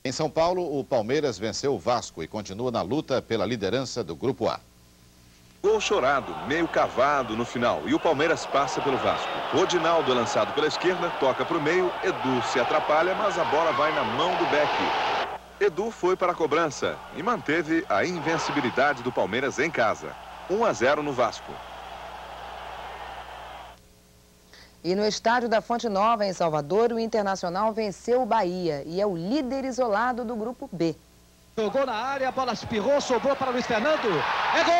Em São Paulo, o Palmeiras venceu o Vasco e continua na luta pela liderança do Grupo A. Gol chorado, meio cavado no final, e o Palmeiras passa pelo Vasco. Rodinaldo é lançado pela esquerda, toca para o meio, Edu se atrapalha, mas a bola vai na mão do Beck. Edu foi para a cobrança e manteve a invencibilidade do Palmeiras em casa. 1-0 no Vasco. E no estádio da Fonte Nova, em Salvador, o Internacional venceu o Bahia e é o líder isolado do Grupo B. Jogou na área, a bola espirrou, sobrou para Luiz Fernando. É gol!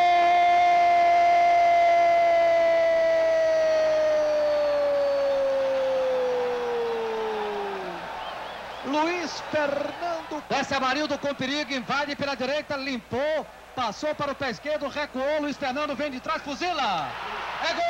Luiz Fernando. Desce Amarildo com perigo, invade pela direita, limpou, passou para o pé esquerdo, recuou, Luiz Fernando vem de trás, fuzila. É gol!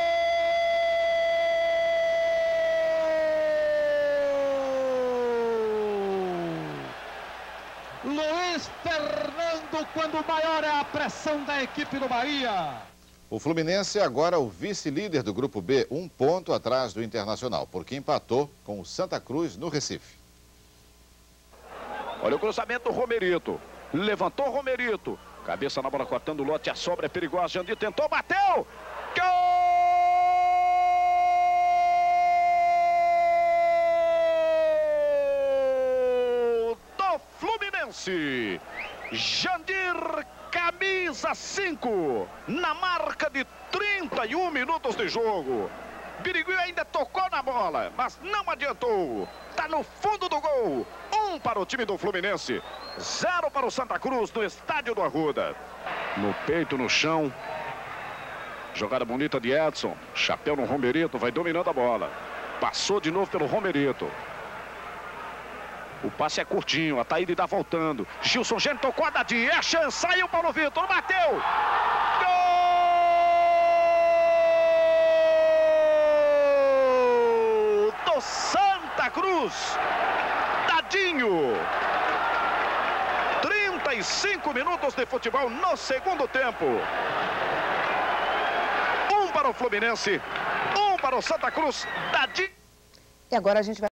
Luiz Fernando, quando maior é a pressão da equipe do Bahia. O Fluminense é agora o vice-líder do Grupo B, 1 ponto atrás do Internacional, porque empatou com o Santa Cruz no Recife. Olha o cruzamento, Romerito. Levantou Romerito. Cabeça na bola, cortando o lote, a sobra é perigosa. Jandir tentou, bateu! Gol! Fluminense, Jandir, camisa 5, na marca de 31 minutos de jogo. Birigui ainda tocou na bola, mas não adiantou. Está no fundo do gol. 1 para o time do Fluminense, 0 para o Santa Cruz no estádio do Arruda. No peito, no chão. Jogada bonita de Edson. Chapéu no Romerito, vai dominando a bola. Passou de novo pelo Romerito. O passe é curtinho, a Taíde está voltando. Gilson Gênio tocou a dadinha, é a chance, saiu Paulo Vitor, bateu! Gol do Santa Cruz! Dadinho! 35 minutos de futebol no segundo tempo. 1 para o Fluminense, 1 para o Santa Cruz, Dadinho. E agora a gente vai